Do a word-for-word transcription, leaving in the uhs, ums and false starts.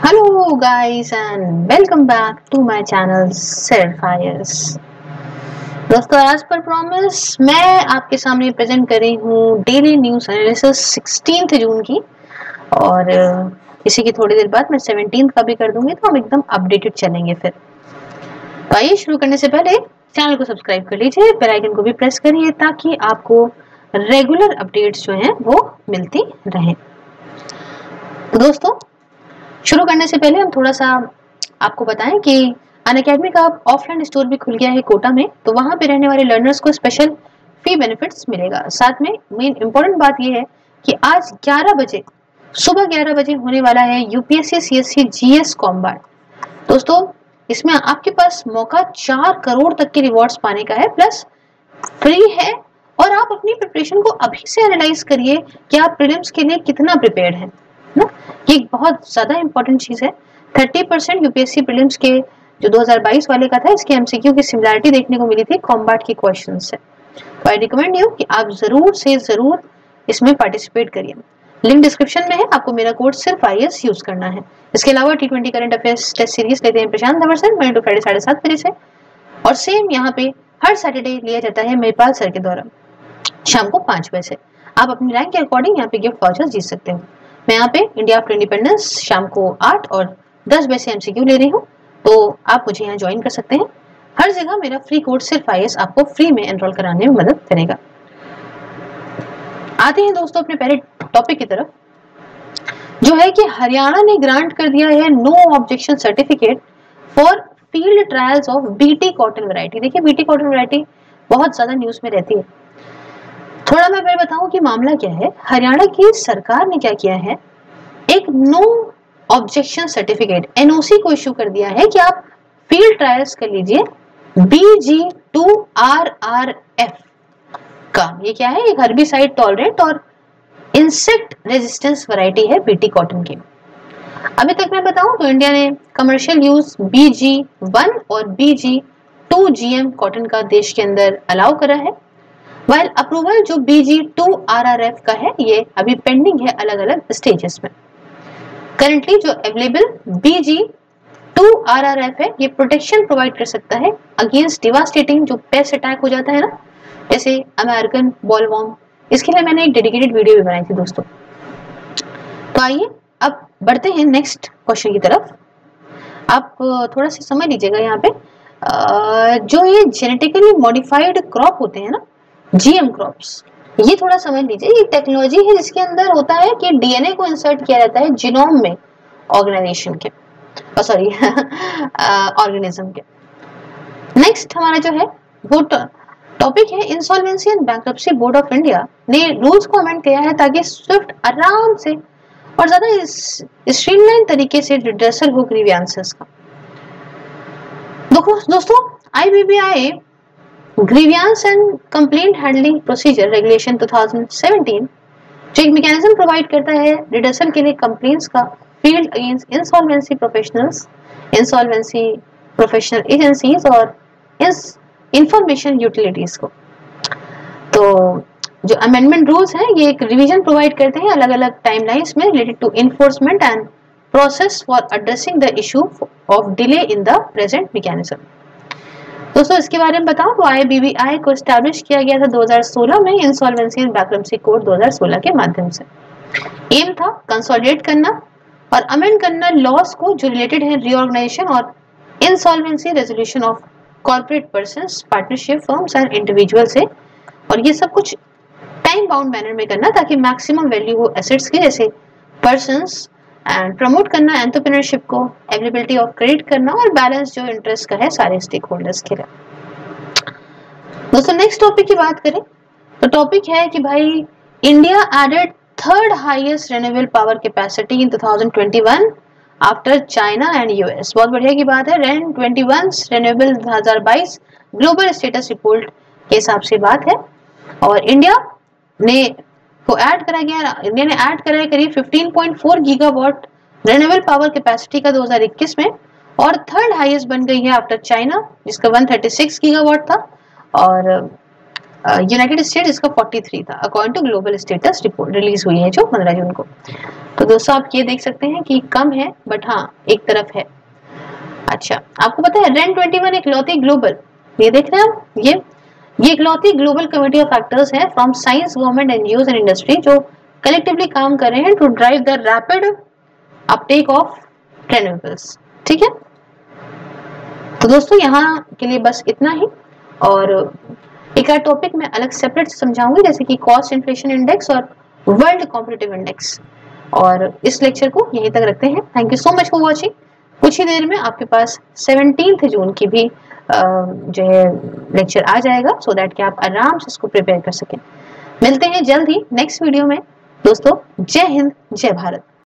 Hello guys and welcome back to my channel Certifiers। दोस्तों आज पर प्रॉमिस मैं आपके सामने प्रेजेंट कर रही हूँ डेली न्यूज़ एनालिसिस सोलह जून की, और इसी की थोड़ी देर बाद मैं सत्रह का भी कर दूंगी, तो हम एकदम अपडेटेड चलेंगे। फिर तो आइए शुरू करने से पहले चैनल को सब्सक्राइब कर लीजिए, बेल आइकन को भी प्रेस करिए ताकि आपको रेगुलर अपडेट्स जो हैं वो मिलती रहें। तो दोस्तों शुरू करने से पहले हम थोड़ा सा आपको बताएं कि अनअकैडमी का ऑफलाइन स्टोर भी खुल गया है कोटा में, तो वहां पे रहने वाले लर्नर्स को स्पेशल फी बेनिफिट्स मिलेगा। साथ में मेन इंपॉर्टेंट बात यह है कि आज ग्यारह बजे सुबह ग्यारह बजे होने वाला है यूपीएससी सीएससी जीएस कॉम्बैट। दोस्तों इसमें आपके पास मौका चार करोड़ तक के रिवॉर्ड्स पाने का है, प्लस फ्री है, और आप अपनी प्रिपरेशन को अभी से एनालाइज करिए कि आप प्रीलिम्स के लिए कितना प्रिपेयर्ड हैं ना। ये एक बहुत ज्यादा इंपॉर्टेंट चीज है। तीस परसेंट यूपीएससी प्रीलिम्स के जो दो हज़ार बाईस वाले का था, इसके एमसीक्यू की सिमिलरिटी देखने को मिली थी कॉम्बैट के क्वेश्चन से। तो आई रिकमेंड यू कि आप जरूर से जरूर इसमें पार्टिसिपेट करिए। लिंक डिस्क्रिप्शन में है, आपको मेरा कोड सिर्फ आईएस यूज करना है। इसके अलावा T twenty current affairs test series लेते हैं Prashant Dhawar Monday to Friday साढ़े सात बजे से, और सेम यहाँ पे हर सैटरडे लिया जाता है महिपाल सर के द्वारा शाम को पांच बजे से। आप अपनी रैंक के अकॉर्डिंग यहाँ पे गिफ्ट वाउचर्स जीत सकते हो। मैं यहाँ पे इंडिया आफ्टर इंडिपेंडेंस शाम को आठ और दस बजे से एमसीक्यू ले रही हूँ, तो आप मुझे यहाँ ज्वाइन कर सकते हैं। हर जगह मेरा फ्री कोड सिर्फ आईएस आपको फ्री में एनरोल कराने में मदद करेगा। आते हैं दोस्तों अपने पहले टॉपिक की तरफ, जो है कि हरियाणा ने ग्रांट कर दिया है no objection certificate for field trials of BT cotton variety. देखिए बीटी कॉटन वैरायटी बहुत ज्यादा न्यूज में रहती है। थोड़ा मैं पहले बताऊं कि मामला क्या है। हरियाणा की सरकार ने क्या किया है, एक नो ऑब्जेक्शन सर्टिफिकेट एनओसी को इश्यू कर दिया है कि आप फील्ड ट्रायल्स कर लीजिए B G two R R F का। ये क्या है, एक हर्बिसाइड टॉलरेंट और इंसेक्ट रेजिस्टेंस वैरायटी है बीटी कॉटन की। अभी तक मैं बताऊं तो इंडिया ने commercial use B G one और B G two GM cotton का देश के अंदर अलाउ करा है, वाइल अप्रूवल जो B G two R R F का है ये अभी पेंडिंग है अलग अलग स्टेजेस में। करंटली जो available B G two R R F है ये प्रोटेक्शन प्रोवाइड कर सकता है अगेंस्ट डिवास्टेटिंग जो पेस्ट अटैक हो जाता है ना, जैसे अमेरिकन बॉलवॉर्म। इसके लिए मैंने एक डेडिकेटेड वीडियो भी बनाई थी दोस्तों। तो आइए अब बढ़ते हैं नेक्स्ट क्वेश्चन की तरफ। आप थोड़ा सा समझ लीजिएगा यहाँ पे, जो ये जेनेटिकली मॉडिफाइड क्रॉप होते हैं ना, जीएम क्रॉप्स, ये थोड़ा समझ लीजिए। ये टेक्नोलॉजी है जिसके अंदर होता है कि डीएनए को इंसर्ट किया जाता है जीनोम में ऑर्गेनाइजेशन के, सॉरी ऑर्गेनिज्म के। नेक्स्ट हमारा जो है वो टॉपिक है insolvency and bankruptcy board of India ने रूल्स को अमेंड किया है ताकि स्विफ्ट आराम से और ज्यादा स्ट्रीमलाइन तरीके से रिड्रेसल हो ग्रीवियंसेस का। देखो दोस्तों, IBBI grievance and complaint handling procedure regulation दो हज़ार सत्रह जो एक मैकेनिज्म प्रोवाइड करता है रिड्रेसल के लिए कंप्लेंट्स का filed against insolvency professionals, insolvency professional agencies और इंफॉर्मेशन यूटिलिटीज को। तो जो अमेंडमेंट रूल्स हैं ये एक रिवीजन प्रोवाइड करते हैं अलग अलग टाइमलाइंस में related to enforcement and process for addressing the issue of delay in the present mechanism. दोस्तों इसके बारे में बताऊं तो आईबीबीआई को एस्टैब्लिश किया गया था दो हज़ार सोलह में इंसॉल्वेंसी एंड बैंक्रप्सी कोड दो हज़ार सोलह के माध्यम से। एम था कंसोलिडेट करना और अमेंड करना लॉस को जो रिलेटेड है रीऑर्गेनाइजेशन और insolvency resolution of corporate persons, partnership firms and individual से, और ये सब कुछ टाइम बाउंड मैनर में करना ताकि मैक्सिमम वैल्यू हो एसेट्स की, जैसे पर्संस, एंड प्रमोट करना एंटरप्रेन्योरशिप को, अवेलेबिलिटी ऑफ क्रेडिट करना और बैलेंस जो इंटरेस्ट का है सारे स्टेक होल्डर्स के लिए। दोस्तों नेक्स्ट टॉपिक की बात करें तो टॉपिक है कि भाई India added third highest renewable power capacity in दो हज़ार इक्कीस आफ्टर चाइना एंड यूएस। बहुत बढ़िया की बात है। रेन इक्कीस रिन्यूएबल दो हज़ार बाईस ग्लोबल स्टेटस रिपोर्ट के हिसाब से बात है, और इंडिया ने को ऐड करा गया इंडिया ने ऐड करा है करीब पंद्रह पॉइंट चार गीगावाट रिन्यूएबल पावर कैपेसिटी का दो हज़ार इक्कीस में, और थर्ड हाईएस्ट बन गई है आफ्टर चाइना जिसका एक सौ छत्तीस गीगावाट था, और यूनाइटेड स्टेट इसका तैंतालीस था according to global status report release हुई है जो पंद्रह जून को। तो दोस्तों आप ये देख सकते हैं कि कम है बट हाँ एक तरफ है। अच्छा आपको पता है रैंक इक्कीस इकलौती ग्लोबल, ये देख रहे हैं आप, ये ये इकलौती ग्लोबल कमिटी ऑफ फैक्टर्स है from science government NGOs and industry जो कलेक्टिवली काम कर रहे हैं to drive the rapid uptake of renewables. ठीक है, तो दोस्तों यहाँ के लिए बस इतना ही, और एक और टॉपिक मैं अलग सेपरेट समझाऊंगी जैसे कि कॉस्ट इन्फ्लेशन इंडेक्स और वर्ल्ड कॉम्पिटिटिव इंडेक्स, और इस लेक्चर को यहीं तक रखते हैं। Thank you so much for watching. कुछ ही देर में आपके पास सेवनटीन्थ जून की भी जो है लेक्चर आ जाएगा, सो दैट कि आप आराम से इसको प्रिपेयर कर सकें। मिलते हैं जल्द ही नेक्स्ट वीडियो में दोस्तों। जय हिंद, जय भारत।